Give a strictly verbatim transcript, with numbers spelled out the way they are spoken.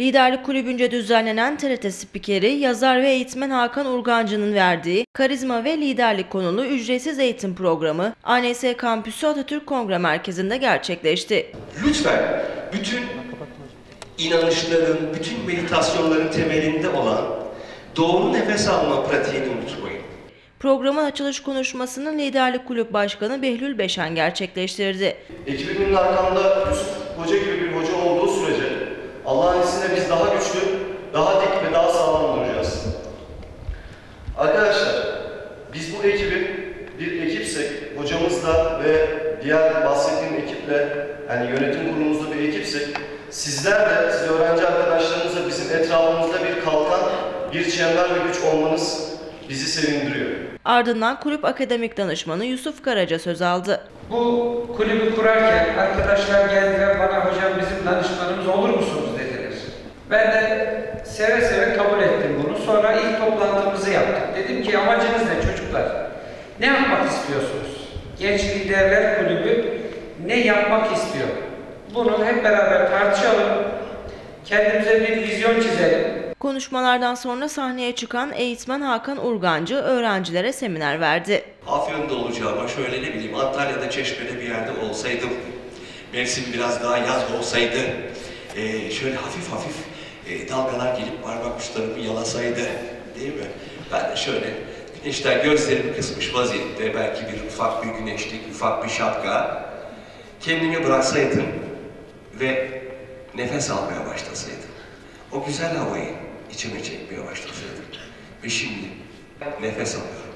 Liderlik Kulübü'nce düzenlenen T R T spikeri, yazar ve eğitmen Hakan Urgancı'nın verdiği Karizma ve Liderlik konulu ücretsiz eğitim programı A N S Kampüsü Atatürk Kongre Merkezi'nde gerçekleşti. Lütfen bütün inanışların, bütün meditasyonların temelinde olan doğru nefes alma pratiğini unutmayın. Programın açılış konuşmasını Liderlik Kulüp Başkanı Behlül Beşen gerçekleştirdi. Ekibimin arkamda Yusuf Hoca gibi bir hoca olduğu sürece Allah'ın izniyle biz daha güçlü, daha dik ve daha sağlam duracağız. Arkadaşlar, biz bu ekibin bir ekipsek, hocamızla ve diğer bahsettiğim ekiple, yani yönetim kurulumuzda bir ekipsek, sizler de, siz öğrenci arkadaşlarımızla bizim etrafımızda bir kalkan, bir çember ve güç olmanız bizi sevindiriyor. Ardından kulüp akademik danışmanı Yusuf Karaca söz aldı. Bu kulübü kurarken arkadaşlar geldiler bana, hocam bizim danışmanımız olur musunuz dediler. Ben de seve seve kabul ettim bunu. Sonra ilk toplantımızı yaptık. Dedim ki amacınız ne çocuklar? Ne yapmak istiyorsunuz? Genç Liderler Kulübü ne yapmak istiyor? Bunu hep beraber tartışalım. Kendimize bir vizyon çizelim. Konuşmalardan sonra sahneye çıkan eğitmen Hakan Urgancı öğrencilere seminer verdi. Afyon'da olacağıma şöyle ne bileyim Antalya'da, Çeşme'de bir yerde olsaydım, Mersin biraz daha yaz olsaydı, e, şöyle hafif hafif e, dalgalar gelip parmak uçlarımı yalasaydı, değil mi? Ben de şöyle güneşten gözlerimi kısmış vaziyette, belki bir ufak bir güneşlik, ufak bir şapka, kendimi bıraksaydım ve nefes almaya başlasaydım. O güzel havayı içime çekmeye başlasaydım. Ve şimdi nefes alıyorum.